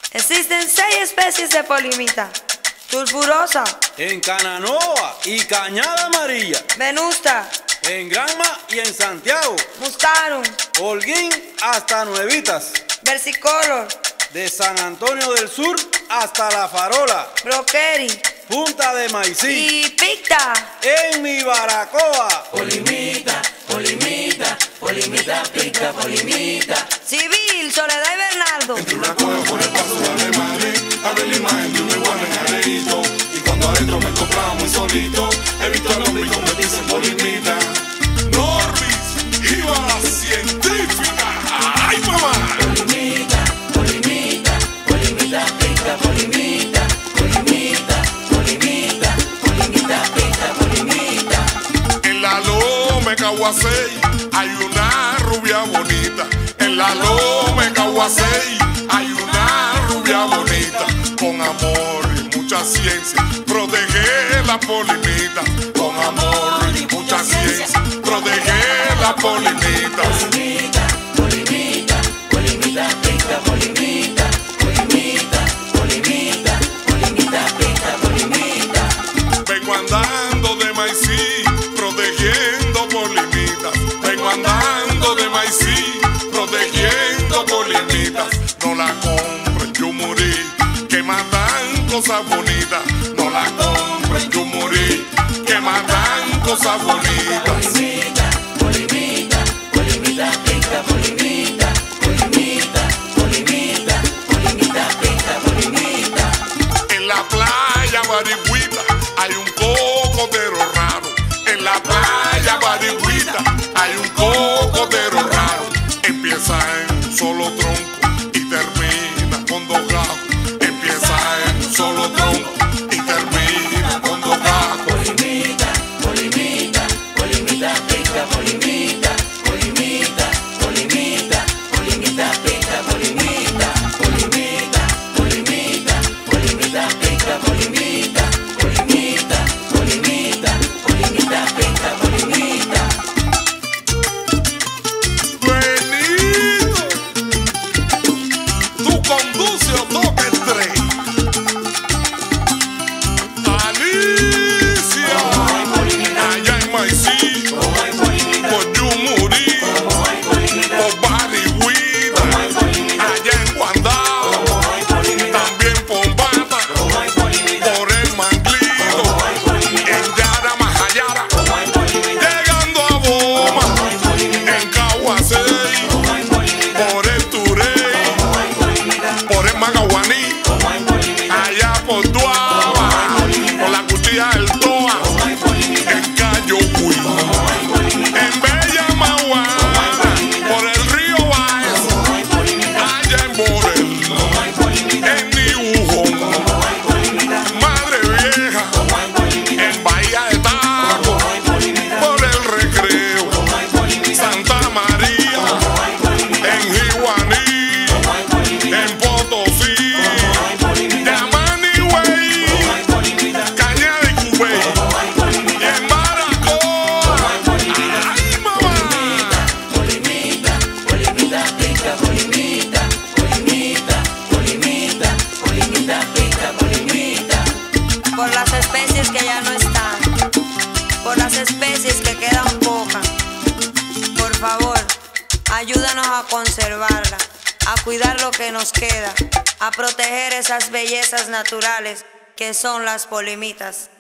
Existen 6 especies de polimita: sulfurosa, en Cananova y Cañada Amarilla, venusta, en Granma y en Santiago, muscarum, Holguín hasta Nuevitas, versicolor, de San Antonio del Sur hasta La Farola, broqueri, Punta de Maicí y picta. en mi Baracoa. Polimita, polimita, polimita, picta, polimita. Civil, Soledad y Bernardo. Entre una coja por el paso de Madrid, abre la imagen de un igual en Areito. Y cuando adentro me encontraba muy solito, he visto el nombre y convertirse en polimita. Norbis, iba a la científica. ¡Ay, mamá! Polimita, polimita, polimita, picta, polimita. Polimita, polimita, polimita, picta, polimita. En la Loma de Caguasey hay una rubia bonita. En la Loma de Caguasey hay una rubia bonita. Con amor y mucha ciencia, protege la polimita. Con amor y mucha ciencia, protege la polimita. Polimita, polimita, polimita, picta, polimita. Polimita, polimita, polimita, picta, polimita. Vengo andando de Maicí, protegiendo polimitas. Vengo andando de Maicí, protegiendo polimitas. No la compren, yo morí, que matan cosas bonitas. No la compren, yo morí, que matan cosas bonitas. Polimita, polimita, polimita, picta, polimita. Polimita, polimita, polimita, picta, polimita. En la playa Barigüita hay un cocotero raro. En la playa Barigüita hay un cocotero raro. Empieza en un solo tronco y termina con 2 gajos. Empieza en un solo tronco y termina con 2 gajos. Polimita, polimita, polimita, picta, polimita. Polimita, polimita, polimita, picta, polimita. Polimita, polimita, polimita, picta, polimita. Polimita, polimita, polimita, picta, polimita. Benito, tú conduce o toca el tren. Alicia, allá en Maicí, por Yumurí, por Barigüita, allá en Guandao, también por Bata, por el Manglito, en Yara Majayara, llegando a Boma, en Caguasey, por el Turey, por el Magaguaní, allá por Tuaba, por la Cuchilla del Toa, en Cayo Cui, en Bella Maguana, por el río Baez, allá en Borel, en Niujón, Madre Vieja, en Bahía de Taco, por el Recreo, Santa María, en Jiguaní, en Potosí, Yamanigüey, Cañada y Cubey, y en Baracoa. ¡Ay, mamá! Polimita, polimita, picta, polimita. Polimita, polimita, polimita, picta, polimita. Por las especies que ya no están, por las especies que quedan pocas, por favor, ayúdanos a conservarla, a cuidar lo que nos queda, a proteger esas bellezas naturales que son las polimitas.